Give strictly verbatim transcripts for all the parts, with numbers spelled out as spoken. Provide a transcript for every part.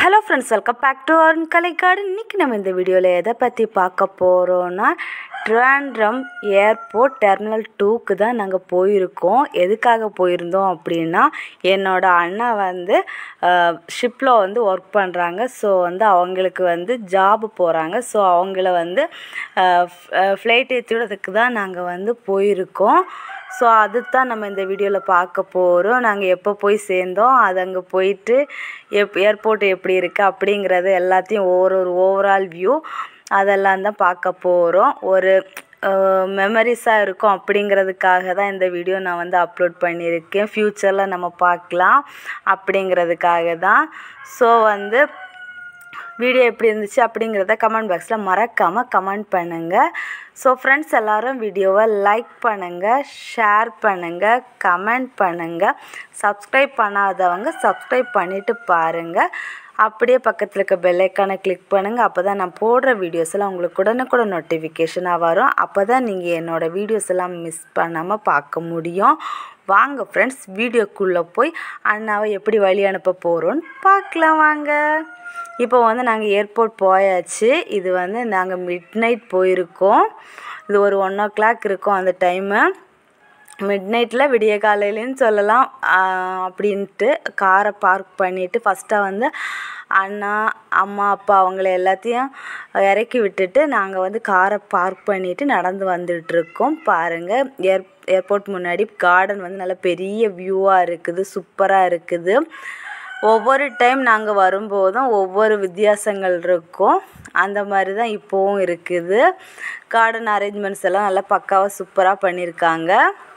Hello friends, welcome back to our Kalai garden. இன்றைக்கி நம்ம இந்த வீடியோவில் எதை பற்றி பார்க்க போகிறோன்னா, ட்ரிவாண்ட்ரம் ஏர்போர்ட் டெர்மினல் டூக்கு தான் நாங்கள் போயிருக்கோம். எதுக்காக போயிருந்தோம் அப்படின்னா, என்னோடய அண்ணா வந்து ஷிப்பில் வந்து ஒர்க் பண்ணுறாங்க. ஸோ வந்து அவங்களுக்கு வந்து ஜாபு போகிறாங்க. ஸோ அவங்கள வந்து ஃப்ளைட் ஏற்றி விடுறதுக்கு தான் நாங்கள் வந்து போயிருக்கோம். ஸோ அது தான் நம்ம இந்த வீடியோவில் பார்க்க போகிறோம். நாங்கள் எப்போ போய் சேர்ந்தோம், அது அங்கே போயிட்டு எப் ஏர்போர்ட் எப்படி இருக்குது அப்படிங்கிறது எல்லாத்தையும் ஒவ்வொரு ஒரு ஓவரால் வியூ அதெல்லாம் தான் பார்க்க போகிறோம். ஒரு மெமரிஸாக இருக்கும் அப்படிங்கிறதுக்காக தான் இந்த வீடியோ நான் வந்து அப்லோட் பண்ணியிருக்கேன். ஃப்யூச்சரில் நம்ம பார்க்கலாம் அப்படிங்கிறதுக்காக தான். ஸோ வந்து வீடியோ எப்படி இருந்துச்சு அப்படிங்கிறத கமெண்ட் பாக்ஸில் மறக்காமல் கமெண்ட் பண்ணுங்கள். ஸோ ஃப்ரெண்ட்ஸ், எல்லோரும் வீடியோவை லைக் பண்ணுங்கள், ஷேர் பண்ணுங்கள், கமெண்ட் பண்ணுங்கள். சப்ஸ்கிரைப் பண்ணாதவங்க சப்ஸ்கிரைப் பண்ணிவிட்டு பாருங்கள். அப்படியே பக்கத்தில் இருக்க பெல்லைக்கானை கிளிக் பண்ணுங்கள். அப்போ தான் நான் போடுற வீடியோஸ் எல்லாம் உங்களுக்கு உடனுக்குடன் நோட்டிஃபிகேஷனாக வரும். அப்போ தான் நீங்கள் என்னோடய வீடியோஸ் எல்லாம் மிஸ் பண்ணாமல் பார்க்க முடியும். வாங்க ஃப்ரெண்ட்ஸ், வீடியோக்குள்ளே போய் அண்ணாவை எப்படி வழி அனுப்ப போகிறோன்னு பார்க்கலாம் வாங்க. இப்போ வந்து நாங்கள் ஏர்போர்ட் போயாச்சு. இது வந்து நாங்கள் மிட் நைட் போயிருக்கோம். இது ஒரு ஒன் ஓ கிளாக் இருக்கும் அந்த டைமு. மிட் நைட்டில் விடிய காலையிலன்னு சொல்லலாம். அப்படின்ட்டு காரை பார்க் பண்ணிவிட்டு ஃபஸ்ட்டாக வந்து அண்ணா, அம்மா, அப்பா அவங்கள எல்லாத்தையும் இறக்கி விட்டுட்டு நாங்கள் வந்து காரை பார்க் பண்ணிவிட்டு நடந்து வந்துட்டுருக்கோம். பாருங்கள், ஏர் ஏர்போர்ட் முன்னாடி கார்டன் வந்து நல்ல பெரிய வியூவாக இருக்குது, சூப்பராக இருக்குது. ஒவ்வொரு டைம் நாங்கள் வரும்போதும் ஒவ்வொரு வித்தியாசங்கள் இருக்கும். அந்த மாதிரி தான் இப்போவும் இருக்குது. கார்டன் அரேஞ்ச்மெண்ட்ஸ் எல்லாம் நல்லா பக்காவாக சூப்பராக பண்ணியிருக்காங்க.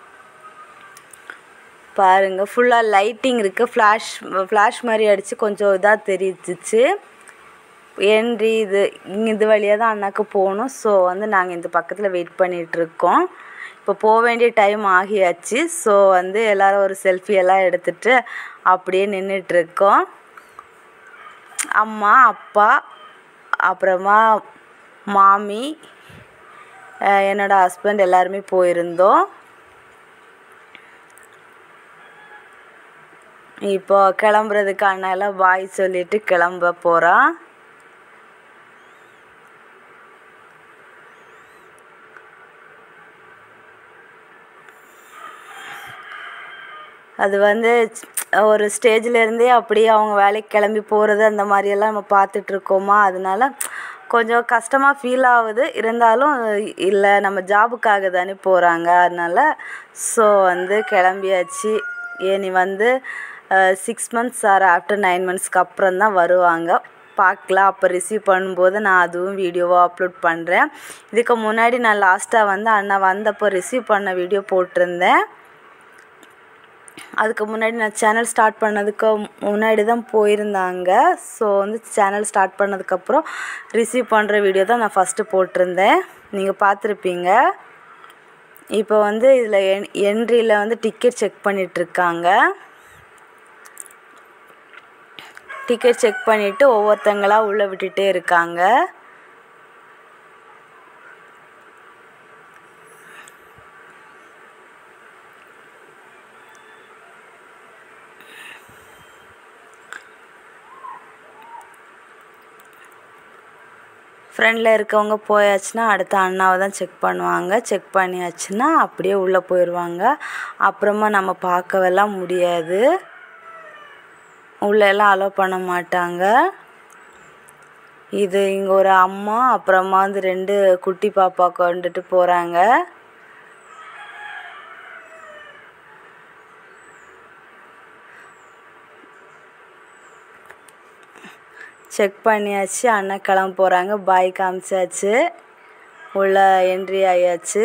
பாருங்கள், ஃபுல்லாக லைட்டிங் இருக்குது. ஃப்ளாஷ் ஃப்ளாஷ் மாதிரி அடித்து கொஞ்சம் இதாக தெரிஞ்சிச்சு. என்ட்ரி இது இது வழியாக தான் அண்ணாக்கு போகணும். ஸோ வந்து நாங்கள் இந்த பக்கத்தில் வெயிட் பண்ணிகிட்ருக்கோம். இப்போ போக வேண்டிய டைம் ஆகியாச்சு. ஸோ வந்து எல்லோரும் ஒரு செல்ஃபி எல்லாம் எடுத்துகிட்டு அப்படியே நின்றுட்டுருக்கோம். அம்மா, அப்பா, அப்புறமா மாமி, என்னோடய ஹஸ்பண்ட் எல்லாருமே போயிருந்தோம். இப்போ கிளம்புறதுக்கு அண்ணா எல்லாம் பாய் சொல்லிவிட்டு கிளம்ப போகிறான். அது வந்து ஒரு ஸ்டேஜ்லேருந்தே அப்படியே அவங்க வேலைக்கு கிளம்பி போகிறது அந்த மாதிரியெல்லாம் நம்ம பார்த்துட்ருக்கோமா, அதனால கொஞ்சம் கஷ்டமாக ஃபீல் ஆகுது. இருந்தாலும் இல்லை, நம்ம ஜாபுக்காக தானே போகிறாங்க, அதனால் ஸோ வந்து கிளம்பியாச்சு. ஏனி வந்து six months or after nine மந்த்ஸ்க்கு அப்புறம் தான் வருவாங்க. பார்க்கலாம். அப்போ ரிசீவ் பண்ணும்போது நான் அதுவும் வீடியோவாக அப்லோட் பண்ணுறேன். இதுக்கு முன்னாடி நான் லாஸ்ட்டாக வந்து அண்ணா வந்தப்போ ரிசீவ் பண்ண வீடியோ போட்டிருந்தேன். அதுக்கு முன்னாடி நான் சேனல் ஸ்டார்ட் பண்ணதுக்கு முன்னாடி தான் போயிருந்தாங்க. ஸோ வந்து சேனல் ஸ்டார்ட் பண்ணதுக்கப்புறம் ரிசீவ் பண்ணுற வீடியோ தான் நான் ஃபஸ்ட்டு போட்டிருந்தேன். நீங்கள் பார்த்துருப்பீங்க. இப்போ வந்து இதில் என் என்ட்ரியில் வந்து டிக்கெட் செக் பண்ணிகிட்ருக்காங்க. டிக்கெட் செக் பண்ணிவிட்டு ஒவ்வொருத்தங்களாக உள்ளே விட்டுட்டே இருக்காங்க. ஃப்ரெண்டில் இருக்கவங்க போயாச்சுன்னா அடுத்த அண்ணாவை தான் செக் பண்ணுவாங்க. செக் பண்ணியாச்சுன்னா அப்படியே உள்ளே போயிடுவாங்க. அப்புறமா நம்ம பார்க்கவெல்லாம் முடியாது, உள்ளெல்லாம் அலோவ் பண்ண மாட்டாங்க. இது இங்கே ஒரு அம்மா, அப்புறமா வந்து ரெண்டு குட்டி பாப்பா கொண்டுட்டு போகிறாங்க. செக் பண்ணியாச்சு. அண்ணா கிளம்ப போகிறாங்க. பாய் காமிச்சாச்சு. உள்ள என்ட்ரி ஆயாச்சு.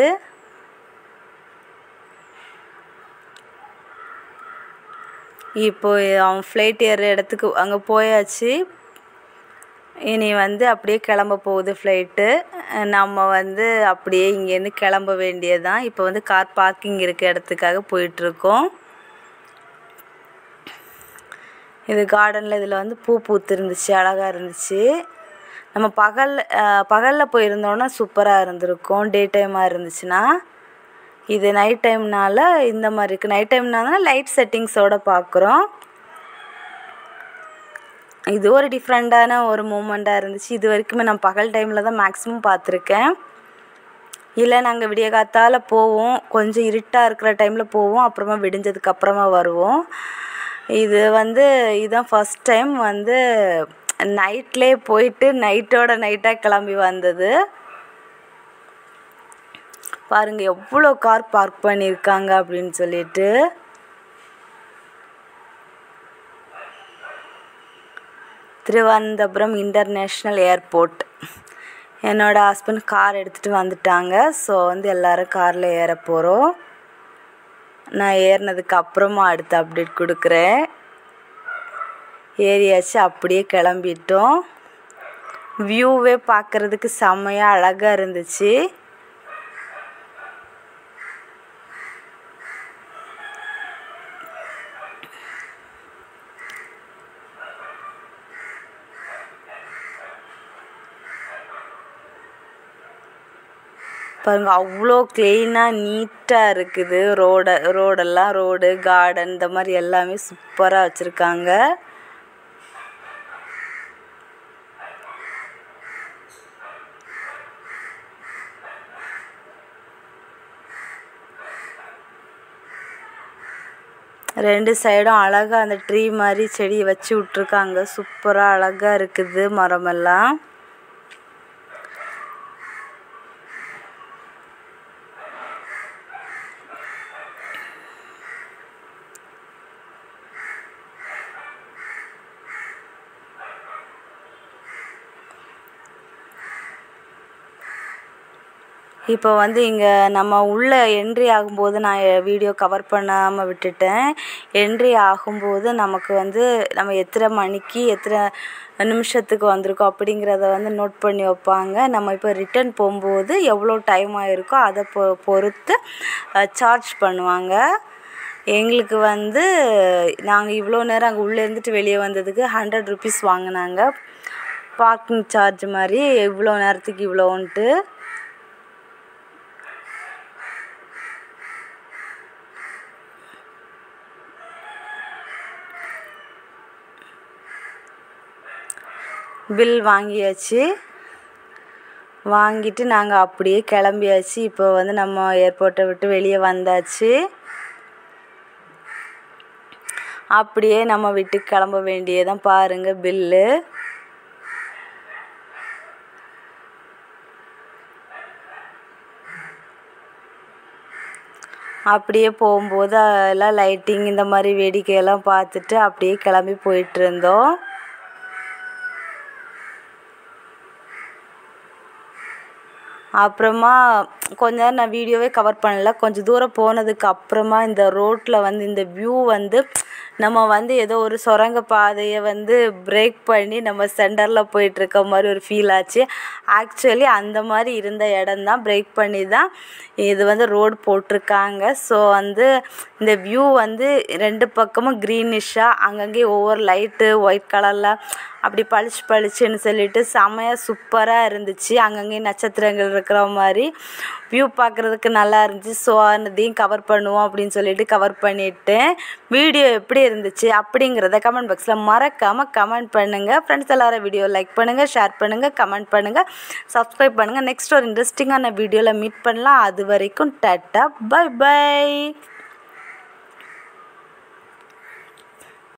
இப்போ அவன் ஃப்ளைட் ஏறுற இடத்துக்கு அங்கே போயாச்சு. இனி வந்து அப்படியே கிளம்ப போகுது ஃப்ளைட்டு. நம்ம வந்து அப்படியே இங்கேருந்து கிளம்ப வேண்டியதுதான். இப்போ வந்து கார் பார்க்கிங் இருக்க இடத்துக்காக போயிட்டுருக்கோம். இது கார்டனில் இதில் வந்து பூ பூத்து இருந்துச்சு, அழகாக இருந்துச்சு. நம்ம பகல் பகலில் போயிருந்தோன்னா சூப்பராக இருந்திருக்கும். டே டைமாக இருந்துச்சுன்னா. இது நைட் டைம்னால இந்த மாதிரி இருக்குது. நைட் டைம்னால லைட் செட்டிங்ஸோடு பார்க்குறோம். இது ஒரு டிஃப்ரெண்ட்டான ஒரு மூமெண்ட்டாக இருந்துச்சு. இது வரைக்குமே நான் பகல் டைமில் தான் மேக்ஸிமம் பார்த்துருக்கேன். இல்லை நாங்கள் விடிய காத்தால் போவோம், கொஞ்சம் இருட்டாக இருக்கிற டைமில் போவோம், அப்புறமா விடிஞ்சதுக்கு அப்புறமா வருவோம். இது வந்து இதுதான் ஃபஸ்ட் டைம் வந்து நைட்லேயே போயிட்டு நைட்டோட நைட்டாக கிளம்பி வந்தது. பாருங்கள் எவ்வளோ கார் பார்க் பண்ணியிருக்காங்க அப்படின்னு சொல்லிட்டு. Thiruvananthapuram international airport. என்னோடய ஹஸ்பண்ட் கார் எடுத்துகிட்டு வந்துட்டாங்க. ஸோ வந்து எல்லோரும் காரில் ஏற போகிறோம். நான் ஏறினதுக்கு அப்புறமா அடுத்த அப்டேட் கொடுக்குறேன். ஏறியாச்சு, அப்படியே கிளம்பிட்டோம். வியூவே பார்க்குறதுக்கு செம்மையாக அழகாக இருந்துச்சு. பாருங்கள் அவ்வளோ க்ளீனாக நீட்டாக இருக்குது. ரோட ரோடெல்லாம் ரோடு கார்டன் இந்த மாதிரி எல்லாமே சூப்பராக வச்சுருக்காங்க. ரெண்டு சைடும் அழகாக அந்த ட்ரீ மாதிரி செடி வச்சு விட்ருக்காங்க. சூப்பராக அழகாக இருக்குது மரமெல்லாம். இப்போ வந்து இங்கே நம்ம உள்ளே என்ட்ரி ஆகும்போது நான் வீடியோ கவர் பண்ணாமல் விட்டுட்டேன். என்ட்ரி ஆகும்போது நமக்கு வந்து நம்ம எத்தனை மணிக்கு எத்தனை நிமிஷத்துக்கு வந்திருக்கோம் அப்படிங்கிறத வந்து நோட் பண்ணி வைப்பாங்க. நம்ம இப்போ ரிட்டன் போகும்போது எவ்வளோ டைம் ஆகிருக்கோ அதை பொ பொறுத்து சார்ஜ் பண்ணுவாங்க. எங்களுக்கு வந்து நாங்கள் இவ்வளோ நேரம் அங்கே உள்ளே இருந்துட்டு வெளியே வந்ததுக்கு ஹண்ட்ரட் ருபீஸ் வாங்கினாங்க. பார்க்கிங் சார்ஜ் மாதிரி இவ்வளோ நேரத்துக்கு இவ்வளோன்ட்டு. பில் வாங்கியாச்சு. வாங்கிட்டு நாங்கள் அப்படியே கிளம்பியாச்சு. இப்போ வந்து நம்ம ஏர்போர்ட்டை விட்டு வெளியே வந்தாச்சு. அப்படியே நம்ம வீட்டுக்கு கிளம்ப வேண்டியதான். பாருங்கள் பில்லு. அப்படியே போகும்போது எல்லாம் லைட்டிங் இந்த மாதிரி வேடிக்கையெல்லாம் பார்த்துட்டு அப்படியே கிளம்பி போயிட்டுருந்தோம். அப்புறமா கொஞ்ச நேரம் நான் வீடியோவே கவர் பண்ணல. கொஞ்சம் தூரம் போனதுக்கு அப்புறமா இந்த ரோட்டில் வந்து இந்த வியூ வந்து நம்ம வந்து ஏதோ ஒரு சுரங்க பாதையை வந்து பிரேக் பண்ணி நம்ம சென்டரில் போயிட்டுருக்க மாதிரி ஒரு ஃபீல் ஆச்சு. ஆக்சுவலி அந்த மாதிரி இருந்த இடம்தான் பிரேக் பண்ணி தான் இது வந்து ரோடு போட்டிருக்காங்க. ஸோ வந்து இந்த வியூ வந்து ரெண்டு பக்கமும் க்ரீனிஷாக அங்கங்கே ஒவ்வொரு லைட்டு ஒயிட் கலரில் அப்படி பளிச்சு பளிச்சுன்னு சொல்லிட்டு செமையாக சூப்பராக இருந்துச்சு. அங்கங்கே நட்சத்திரங்கள் இருக்கிற மாதிரி வியூ பார்க்குறதுக்கு நல்லா இருந்துச்சு. ஸோ அதையும் கவர் பண்ணுவோம் அப்படின்னு சொல்லிட்டு கவர் பண்ணிவிட்டேன். வீடியோ எப்படி இருந்துச்சு அப்படிங்கிறத கமெண்ட் பாக்ஸில் மறக்காமல் கமெண்ட் பண்ணுங்கள். ஃப்ரெண்ட்ஸ் எல்லோரும் வீடியோ லைக் பண்ணுங்கள், ஷேர் பண்ணுங்கள், கமெண்ட் பண்ணுங்கள், சப்ஸ்கிரைப் பண்ணுங்கள். நெக்ஸ்ட் ஒரு இன்ட்ரெஸ்டிங்கான வீடியோவில் மீட் பண்ணலாம். அது வரைக்கும் டாட்டா, பை பை.